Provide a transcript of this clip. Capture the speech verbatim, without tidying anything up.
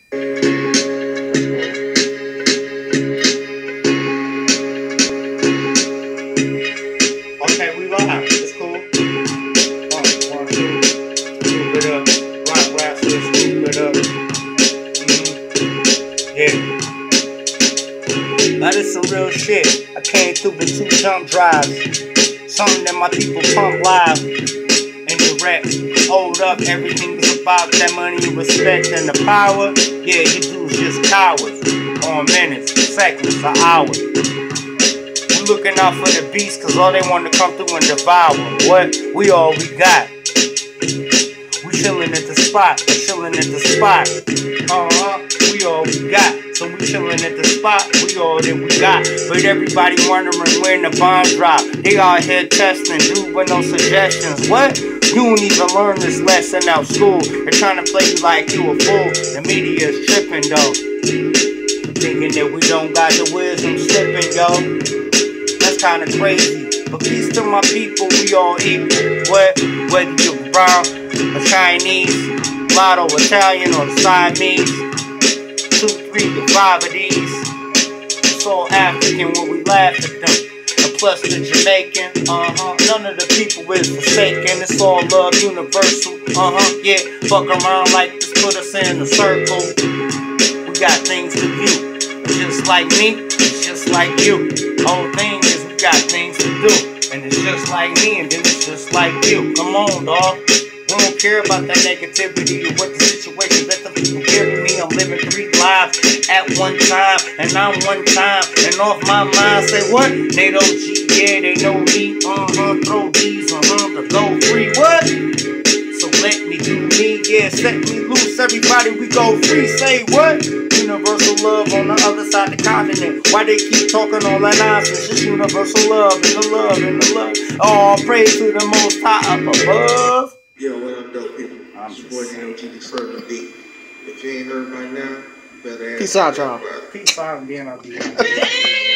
Okay, we live. It's cool. One, one, two. Scoop it up. Rock, rap, let's scoop it up. Mm-hmm. Yeah. That is some real shit. I came through with two jump drives. Something that my people pump live. And direct. Hold up, everything is about that money, respect, and the power. Yeah, you dudes just cowards. On minutes, seconds, or hours. We looking out for the beast, cause all they want to come through and devour. What? We all we got. We chillin' at the spot, we chillin' at the spot. Uh-huh, we all we got. So we chillin' at the spot, we all that we got. But everybody wondering when the bomb drop. They out here testing, dude, with no suggestions. What? You don't even learn this lesson out school. They're trying to play you like you a fool. The media's tripping though, thinking that we don't got the wisdom slipping, yo. That's kinda crazy. But peace to my people, we all equal. What? Whether you're brown or Chinese, mulatto, Italian, or the Siamese. Two, three, to five of these. It's all African when we laugh at them. And plus the Jamaican, uh-huh. None of the people is forsaken. It's all love, universal, uh-huh. Yeah, fuck around like this, put us in a circle. We got things to view. Just like me, it's just like you. Whole thing is we got things to do. And it's just like me, and then it's just like you. Come on, dog. We don't care about that negativity or what the situation that the people giving me. I'm living three lives at one time, and I'm one time. And off my mind, say what? They don't cheat, yeah, they know me. Uh-huh, throw these, uh-huh, to go free. What? So let me do me, yeah, set me loose. Everybody, we go free. Say what? Universal love on the other side of the continent. Why they keep talking all that nonsense? Just universal love and the love and the love. All praise to the most high up above. Yo, what up, dope people? I'm supporting M G Detroit the beat. If you ain't heard by now, you better ask. Peace out, y'all. Peace out and being out.